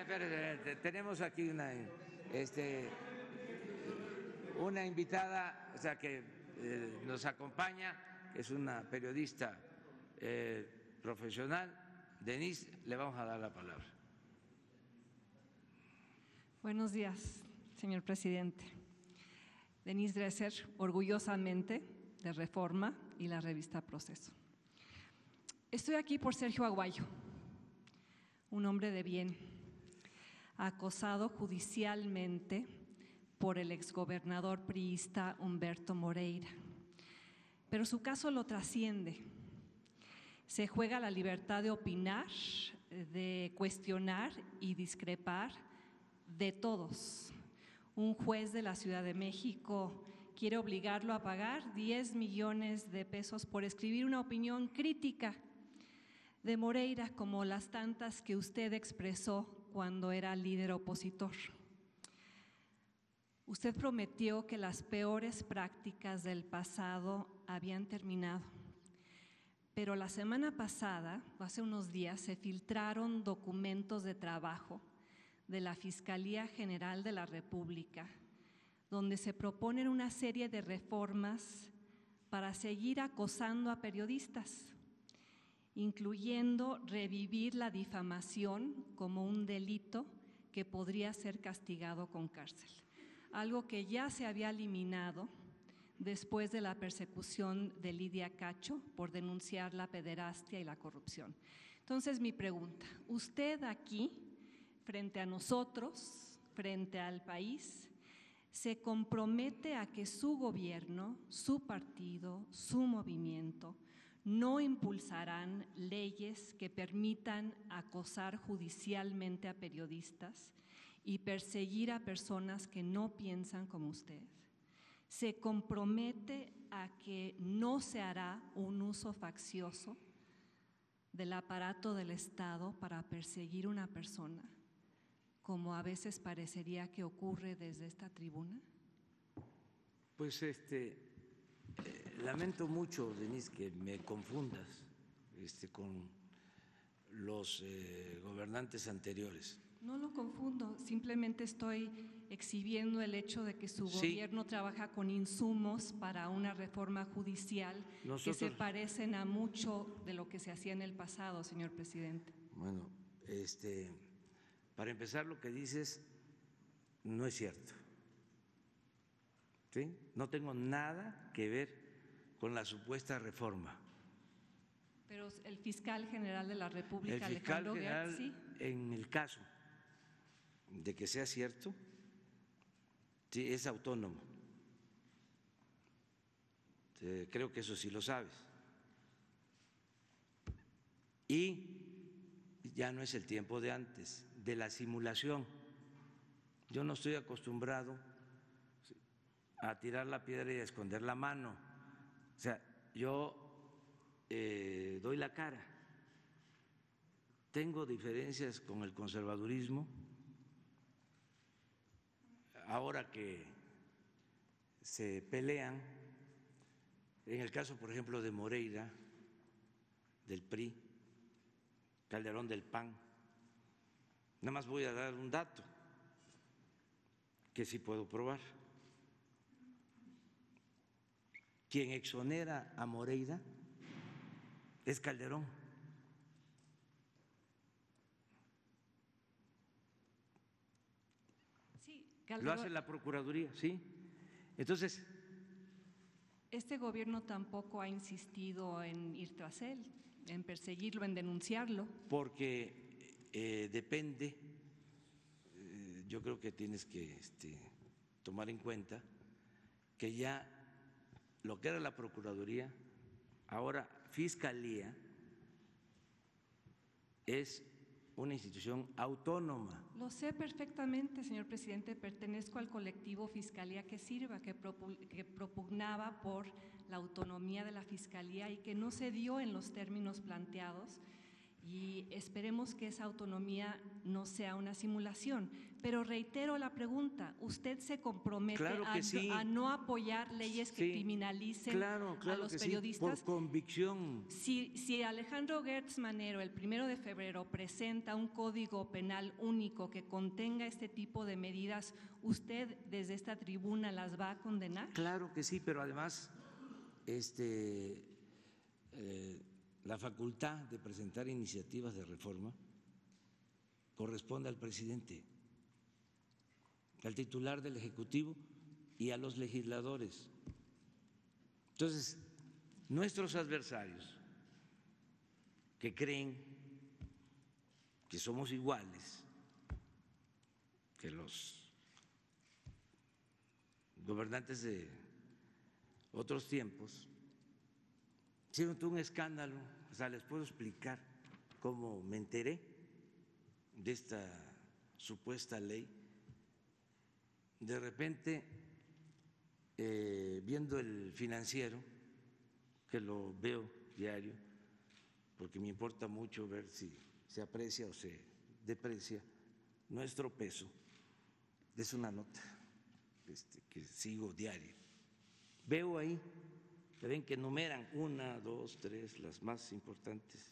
espérate, tenemos aquí una invitada, o sea, que nos acompaña, que es una periodista profesional. Denise, le vamos a dar la palabra. Buenos días, señor presidente. Denise Dresser, orgullosamente de Reforma y la revista Proceso. Estoy aquí por Sergio Aguayo, un hombre de bien, acosado judicialmente por el exgobernador priista Humberto Moreira. Pero su caso lo trasciende. Se juega la libertad de opinar, de cuestionar y discrepar de todos. Un juez de la Ciudad de México quiere obligarlo a pagar 10 millones de pesos por escribir una opinión crítica de Moreira, como las tantas que usted expresó cuando era líder opositor. Usted prometió que las peores prácticas del pasado habían terminado, pero la semana pasada, hace unos días, se filtraron documentos de trabajo de la Fiscalía General de la República, donde se proponen una serie de reformas para seguir acosando a periodistas, incluyendo revivir la difamación como un delito que podría ser castigado con cárcel, algo que ya se había eliminado después de la persecución de Lidia Cacho por denunciar la pederastia y la corrupción. Entonces, mi pregunta, usted aquí, frente a nosotros, frente al país, se compromete a que su gobierno, su partido, su movimiento no impulsarán leyes que permitan acosar judicialmente a periodistas y perseguir a personas que no piensan como usted. Se compromete a que no se hará un uso faccioso del aparato del Estado para perseguir a una persona, como a veces parecería que ocurre desde esta tribuna. Pues lamento mucho, Denise, que me confundas con los gobernantes anteriores. No lo confundo, simplemente estoy exhibiendo el hecho de que su gobierno trabaja con insumos para una reforma judicial que se parecen a mucho de lo que se hacía en el pasado, señor presidente. Bueno, para empezar, lo que dices no es cierto. ¿Sí? No tengo nada que ver con la supuesta reforma. Pero el fiscal general de la República, el fiscal Alejandro general, Gertz, en el caso de que sea cierto, sí, es autónomo. Creo que eso sí lo sabes. Y ya no es el tiempo de antes, de la simulación. Yo no estoy acostumbrado a tirar la piedra y a esconder la mano. O sea, yo doy la cara. Tengo diferencias con el conservadurismo. Ahora que se pelean, en el caso, por ejemplo, de Moreira, del PRI, Calderón del PAN, nada más voy a dar un dato que sí puedo probar. Quien exonera a Moreira es Calderón. Sí, Calderón. Lo hace la Procuraduría, ¿sí? Entonces, este gobierno tampoco ha insistido en ir tras él, en perseguirlo, en denunciarlo. Porque depende, yo creo que tienes que tomar en cuenta que ya lo que era la Procuraduría, ahora Fiscalía, es una institución autónoma. Lo sé perfectamente, señor presidente, pertenezco al colectivo Fiscalía que Sirva, que propugnaba por la autonomía de la Fiscalía y que no se dio en los términos planteados. y esperemos que esa autonomía no sea una simulación. Pero reitero la pregunta, ¿usted se compromete Claro que sí. a no apoyar leyes que criminalicen a los periodistas? Sí, por convicción. Si Alejandro Gertz Manero el 1 de febrero presenta un código penal único que contenga este tipo de medidas, ¿usted desde esta tribuna las va a condenar? Claro que sí, pero además la facultad de presentar iniciativas de reforma corresponde al presidente, al titular del Ejecutivo y a los legisladores. Entonces, nuestros adversarios que creen que somos iguales que los gobernantes de otros tiempos, hicieron un escándalo. O sea, les puedo explicar cómo me enteré de esta supuesta ley. De repente, viendo el Financiero, que lo veo diario, porque me importa mucho ver si se aprecia o se deprecia nuestro peso, es una nota que sigo diario. Veo ahí, que ven que enumeran 1, 2, 3, las más importantes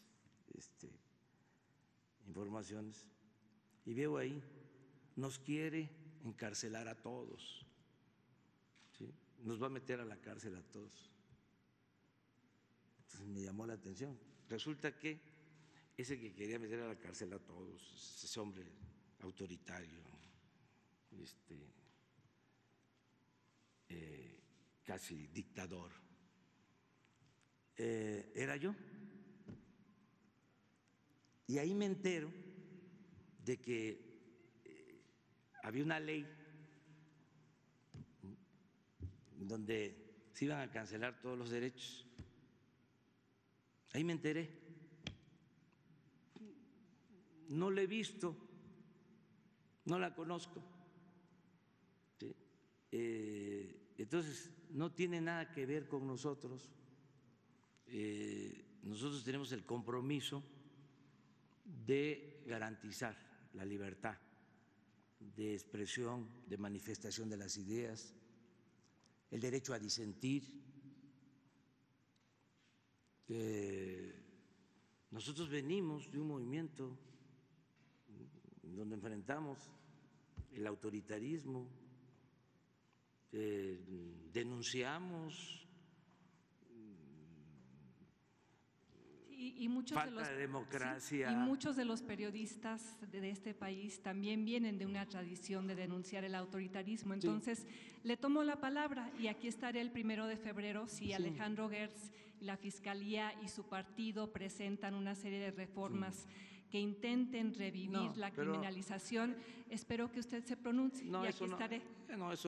informaciones, y veo ahí, nos quiere encarcelar a todos, ¿sí? Nos va a meter a la cárcel a todos. Entonces me llamó la atención. Resulta que ese que quería meter a la cárcel a todos, ese hombre autoritario, casi dictador, era yo. Y ahí me entero de que había una ley donde se iban a cancelar todos los derechos. Ahí me enteré. No la he visto, no la conozco. ¿Sí? Entonces, no tiene nada que ver con nosotros. Nosotros tenemos el compromiso de garantizar la libertad de expresión, de manifestación de las ideas, el derecho a disentir. Nosotros venimos de un movimiento donde enfrentamos el autoritarismo, denunciamos falta de democracia. Sí, y muchos de los periodistas de este país también vienen de una tradición de denunciar el autoritarismo. Entonces, le tomo la palabra y aquí estaré el 1 de febrero si Alejandro Gertz, la Fiscalía y su partido presentan una serie de reformas que intenten revivir la criminalización. Espero que usted se pronuncie y aquí estaré.